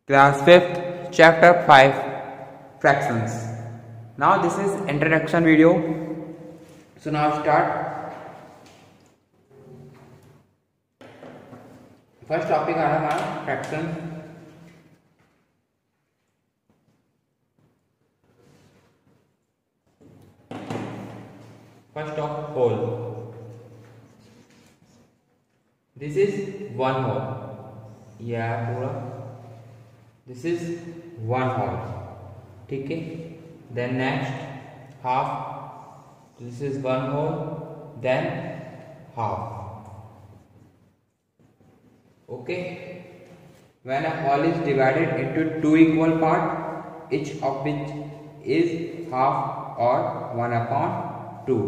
Class 5th, Chapter 5, Fractions. Now this is introduction video. So now start. First topic आ रहा है हमारा fraction. First of whole. This is one whole. यह पूरा. This is one whole. ठीक है. Then next half. This is one whole. Then half. Okay. When a whole is divided into two equal parts, each of which is half or 1/2.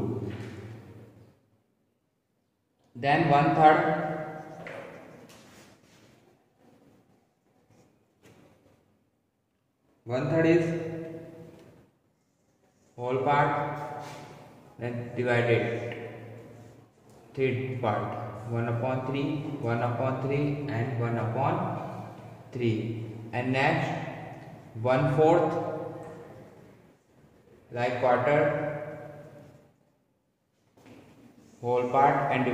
Then 1/3. 1/3 is whole part, then divided third part 1/3, 1/3 and 1/3, and next 1/4 like quarter, whole part and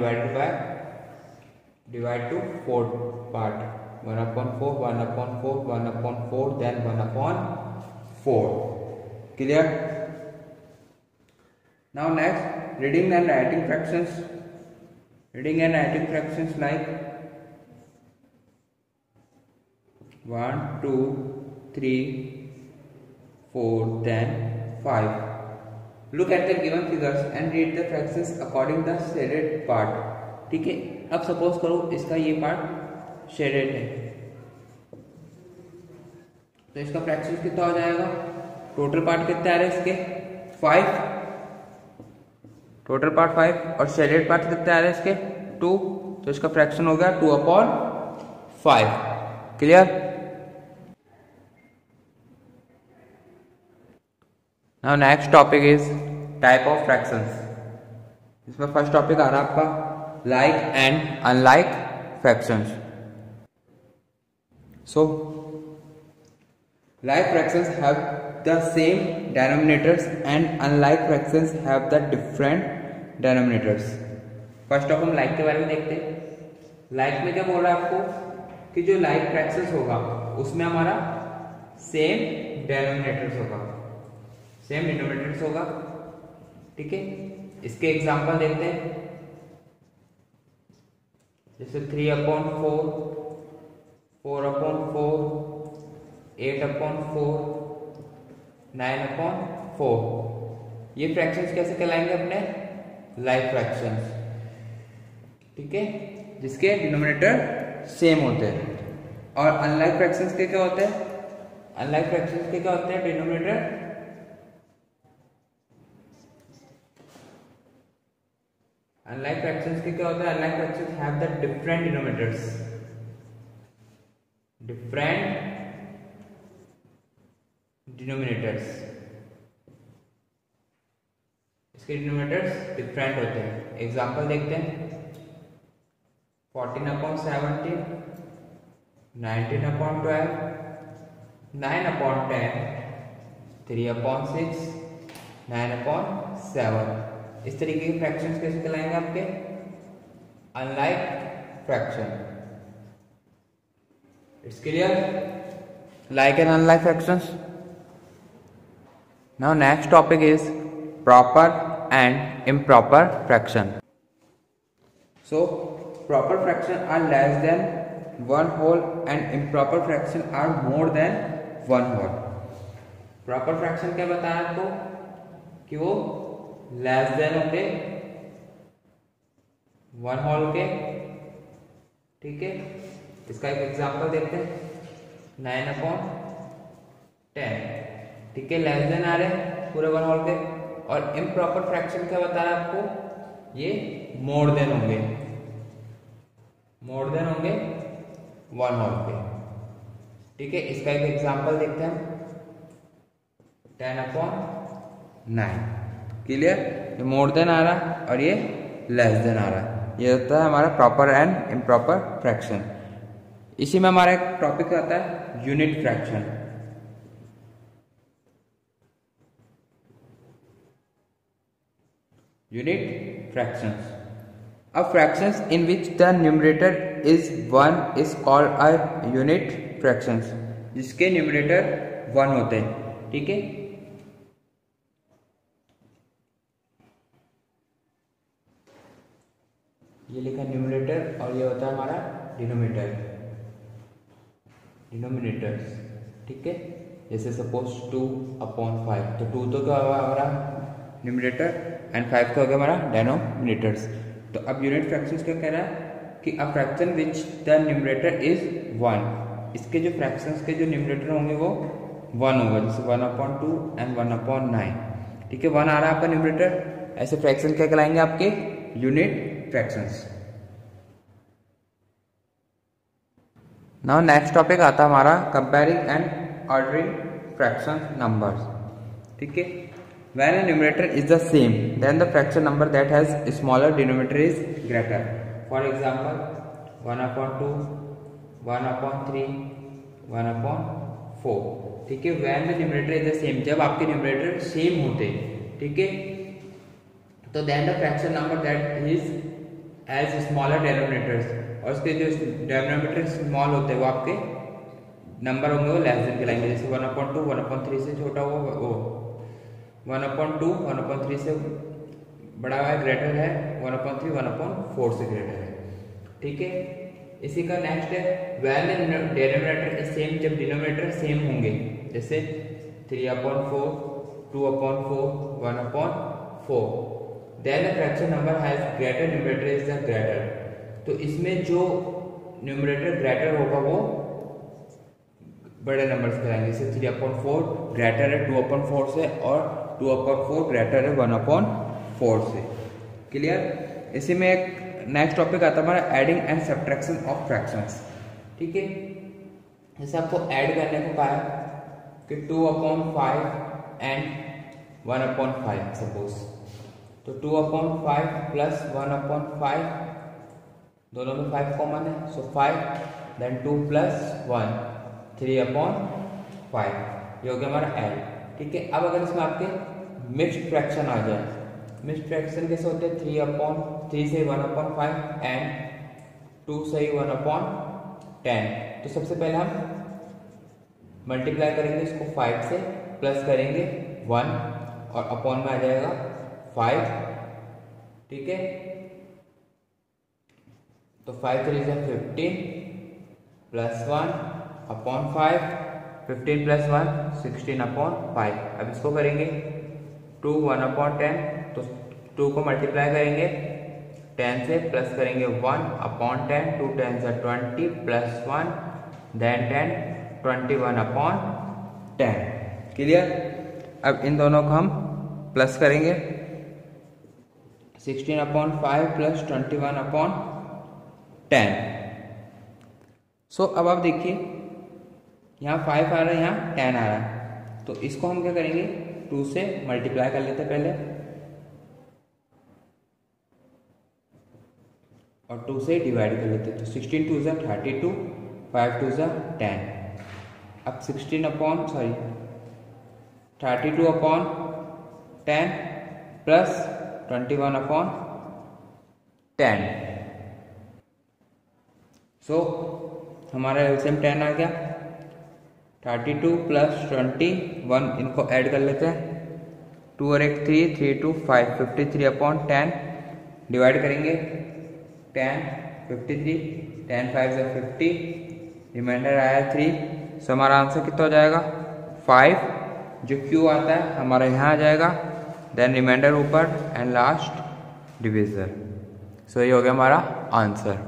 divide to fourth part 1/4, 1/4, 1/4, then 1/4. Clear? Now next, reading and writing fractions. Reading and writing fractions like 1, 2, 3, 4, then 5. Look at the given figures and read the fractions according the shaded part. ठीक है. अब suppose करो इसका ये part shaded है, तो इसका fraction कितना हो जाएगा? टोटल पार्ट कितने आ रहे हैं इसके? 5. टोटल पार्ट 5 और शेडेड पार्ट कितने आ रहे हैं इसके? 2. तो इसका फ्रैक्शन हो गया 2/5. Clear? Now next topic is type of fractions. इसमें फर्स्ट टॉपिक आ रहा है आपका like and unlike fractions. So like fractions have the same denominators and unlike fractions have the different denominators. First of हम like के बारे में देखते हैं. like में क्या बोल रहा है आपको कि जो like fractions होगा उसमें हमारा सेम denominators होगा, सेम denominators होगा. ठीक है. इसके एग्जांपल देखते हैं. जैसे 3/4, 4/4, 8/4, 9/4. ये फ्रैक्शंस कैसे कहलाएंगे अपने? Like fractions. ठीक है. जिसके डिनोमिनेटर सेम होते हैं. और अनलाइक फ्रैक्शंस के क्या होते हैं? अनलाइक फ्रैक्शंस के क्या होते हैं? डिनोमिनेटर Unlike fractions के क्या होता है? Unlike fractions have the different denominators. इसके denominators different होते हैं. एग्जाम्पल देखते हैं. 14/17, 19/12, 9/10, 3/6, 9/7. इस तरीके के फ्रैक्शंस कैसे कहलाएंगे आपके? Unlike fraction. It's clear? Like and unlike fractions. Now next topic is proper and improper fraction. So proper fraction are less than 1 whole and improper fraction are more than 1 whole. Proper fraction क्या बताया आपको कि वो less than होंगे 1 whole के. ठीक है. इसका एक एग्जांपल देखते हैं. 9/10. ठीक है. लेस देन आ रहे हैं पूरे 1 whole के. और इम्प्रॉपर फ्रैक्शन क्या बता रहा है आपको? ये मोर देन होंगे 1 whole के. ठीक है. इसका एक एग्जांपल देखते हैं. 10/9. क्लियर? ये मोर देन आ रहा है और ये लेस देन आ रहा है. ये होता है हमारा प्रॉपर एंड इम्प्रॉपर फ्रैक्शन. इसी में हमारा एक टॉपिक आता है unit fraction. Unit fractions. A fractions in which the numerator is 1 is called a unit fractions, जिसके न्यूमरेटर 1 होते हैं। ठीक है, ये लिखा न्यूमरेटर और ये होता है हमारा डिनोमिनेटर, डिनोमिनेटर्स। ठीक है, जैसे सपोज 2/5, तो 2 तो क्या होगा हमारा न्यूमरेटर एंड 5 का हो गया हमारा डिनोमिनेटर्स। तो अब यूनिट फ्रैक्शंस क्या कह रहा है कि a fraction which the numerator is 1, इसके जो फ्रैक्शंस के जो न्यूमरेटर होंगे वो 1 होगा, जैसे 1/2 एंड 1/9। ठीक है, 1 आ रहा है आपका न्यूमरेटर, ऐसे फ्रैक्शन क्या कहलाएंगे आपके unit fractions. Now next topic आता है हमारा comparing and ordering fraction numbers. ठीक है, when a numerator is the same then the fraction number that has a smaller denominator is greater. For example 1/2, 1/3, 1/4। ठीक है, when the numerator is the same, जब आपके numerator same होते हैं, ठीक है, तो then the fraction number that is as smaller denominators, और उसके जो डिनोमिनेटर स्मॉल होते हैं वो आपके नंबर होंगे वो लेस देन कहलाएंगे। जैसे 1/2 1/3 से छोटा हो, वो 1/2 1/3 से बड़ा है, ग्रेटर है, 1/3 1/4 से ग्रेटर है। ठीक है, इसी का नेक्स्ट है व्हेन डिनोमिनेटर इज सेम, जब डिनोमिनेटर सेम होंगे, जैसे 3/4 2/4 1/4, then the fraction number has greater numerator is the greater. तो इसमें जो न्यूमरेटर ग्रेटर होगा वो बड़े नंबर्स कहलाएंगे, जैसे 3/4 ग्रेटर है 2/4 से और 2/4 ग्रेटर है 1/4 से। क्लियर। इसी में एक नेक्स्ट टॉपिक आता है हमारा adding and subtraction of fractions. ठीक है, जैसे आपको ऐड करने को कहा है कि 2/5 एंड 1/5 सपोज, तो 2/5 प्लस 1/5, दोनों में 5 कॉमन है, सो 5 देन 2 प्लस 1 3/5, ये हो गया हमारा ऐड। ठीक है, अब अगर इसमें आपके मिक्स्ड फ्रैक्शन आ जाए, मिक्स्ड फ्रैक्शन कैसे होते हैं 3 से 1/5 एंड 2 से 1/10, तो सबसे पहले हम मल्टीप्लाई करेंगे इसको 5 से, प्लस करेंगे 1 और अपॉन में आ जाएगा 5। ठीक है, तो 5 3 से 15 प्लस 1/5, 15 प्लस 1 16/5। अब इसको करेंगे 2 1/10, तो 2 को मल्टीप्लाई करेंगे 10 से, प्लस करेंगे 1/10, 2 10 से 20 प्लस 1 देन 10 21/10। क्लियर। अब इन दोनों को हम प्लस करेंगे 16/5 प्लस 21/10। सो अब आप देखिए यहाँ 5 आ रहा है, यहाँ 10 आ रहा है, तो इसको हम क्या करेंगे 2 से मल्टीप्लाई कर लेते हैं पहले और 2 से डिवाइड कर लेते हैं, तो 16 2 = 32, 5 2 = 10। अब 32/10 प्लस 21/10, सो हमारा एलसीएम 10 आ गया। 32 प्लस 21, इनको ऐड कर लेते हैं, 2 और 1 3 3 2 5, 53/10 डिवाइड करेंगे 10 53, 10 5 = 50, रिमाइंडर आया 3, सो हमारा आंसर कितना हो जाएगा 5। जो क्यू आता है हमारा यहाँ आ जाएगा, देन रिमाइंडर ऊपर एंड लास्ट डिविजन। सो ये हो गया हमारा आंसर।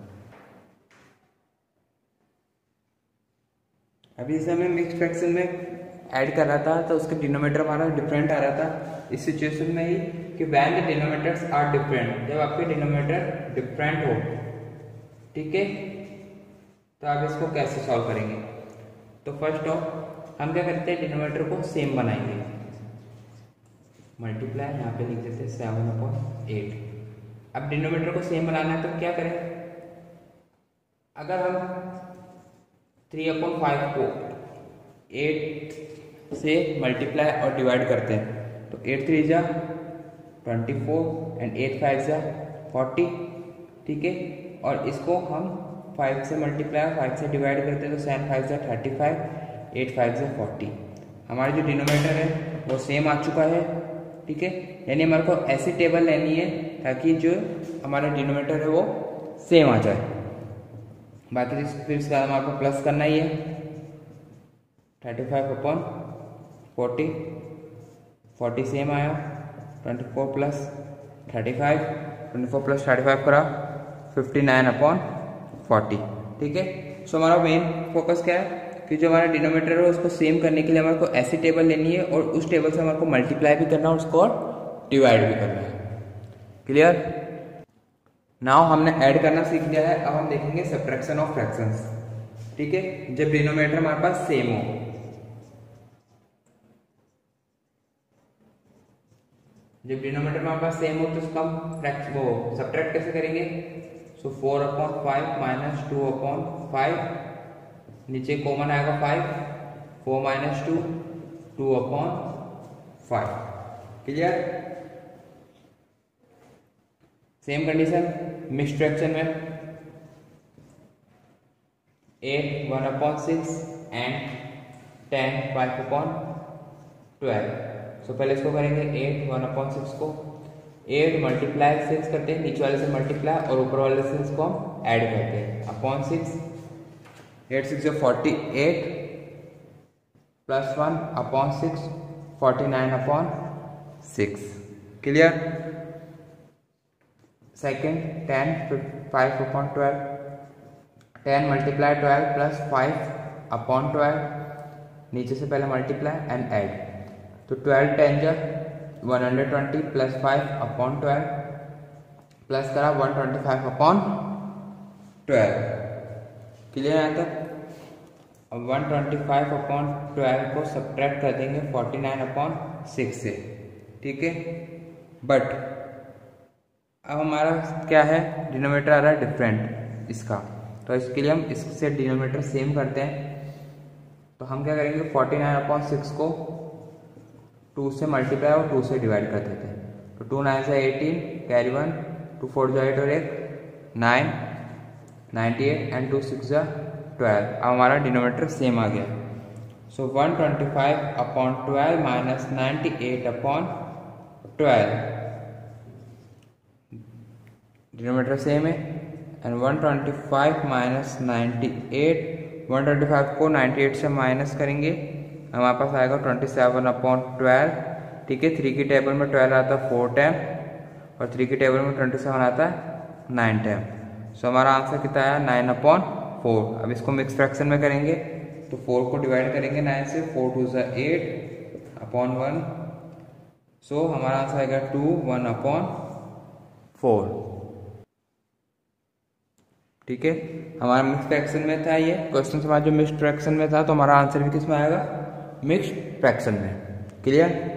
अभी जैसे हमें मिक्स फ्रैक्शन में ऐड कर रहा था तो उसका डिनोमिनेटर हमारा डिफरेंट आ रहा था। इस सिचुएशन में ही कि when the denominators are different, जब आपके डिनोमिनेटर डिफरेंट हो, ठीक है, तो आप इसको कैसे सॉल्व करेंगे। तो फर्स्ट ऑफ हम क्या करते हैं, डिनोमिनेटर को सेम बनाएंगे, मल्टीप्लाई यहाँ पे लिख देते हैं 7/8। अब डिनोमिनेटर को सेम बनाना है तो क्या करें, अगर हम 3/5 को 8 से मल्टीप्लाई और डिवाइड करते हैं तो 8 3 जा 24 एंड 8 5 जा 40, ठीक है। और इसको हम 5 से मल्टीप्लाई 5 से डिवाइड करते हैं तो 7 5 जा 35, 8 5 जा 40। हमारा जो डिनोमिनेटर है वो सेम आ चुका है, ठीक है। यानी हमारे को ऐसी टेबल लेनी है ताकि जो हमारा डिनोमिनेटर है वो सेम आ जाए। बाकी फिर इसके बाद हमारे को प्लस करना ही है 35/40, 40 सेम आया, 24 प्लस 35, 24 प्लस 35 करा 59/40, ठीक है। सो हमारा मेन फोकस क्या है कि जो हमारा डिनोमिनेटर है उसको सेम करने के लिए हमारे को ऐसी टेबल लेनी है और उस टेबल से हमारे को मल्टीप्लाई भी करना है उसको और डिवाइड भी करना है। क्लियर? नाउ हमने ऐड करना सीख लिया है, अब हम देखेंगे सब्ट्रैक्शन ऑफ फ्रैक्शंस, ठीक है। जब डिनोमिनेटर हमारे पास सेम हो, जब डिनोमिनेटर हमारे पास सेम हो तो उसका हम वो सब्ट्रैक्ट कैसे करेंगे। सो 4/5 माइनस 2/5, नीचे कॉमन आएगा 5, 4 minus 2, 2/5। Clear? Same condition mixed fraction में 8 1/6 एंड 10 5/12। सो पहले इसको करेंगे 8 1/6 को 8 मल्टीप्लाई 6 करते हैं, नीचे वाले से मल्टीप्लाई और ऊपर वाले से इसको हम ऐड करते हैं upon 6, 8 6 48 plus 1/6 49/6। Clear? Second 10 5/12, 10 multiply 12 plus 5/12, नीचे से पहले मल्टीप्लाई एंड ऐड तो 12 10 जा 120 प्लस 5/12 प्लस करा 125/12। क्लियर है तक? अब 125/12 को सब्ट्रैक्ट कर देंगे 49/6 से, ठीक है। बट अब हमारा क्या है, डिनोमिनेटर आ रहा है डिफरेंट इसका, तो इसके लिए हम इससे डिनोमिनेटर सेम करते हैं। तो हम क्या करेंगे 49/6 को 2 से मल्टीप्लाई और 2 से डिवाइड कर देते हैं तो 2 9 से 18 कैरी 1, 2 4 जा 8 और 1 9 98 एंड 2 6 जा 12। अब हमारा डिनोमिनेटर सेम आ गया। सो 125/12 माइनस 98/12, डिनोमिनेटर सेम है एंड 125 माइनस 98, 125 को 98 से माइनस करेंगे हमारे पास आएगा 27/12, ठीक है। 3 की टेबल में 12 आता है 4 टाइम और 3 की टेबल में 27 आता है 9 टाइम। सो हमारा आंसर कितना आया 9/4। अब इसको मिक्स फ्रैक्शन में करेंगे तो 4 को डिवाइड करेंगे 9 से, 4 2 8 अपॉन 1। सो हमारा आंसर आएगा 2 1/4, ठीक है। हमारा मिक्स फ्रैक्शन में था ये क्वेश्चन, हमारा जो मिक्स फ्रैक्शन में था तो हमारा आंसर भी किस में आएगा, मिक्स फ्रैक्शन में। क्लियर?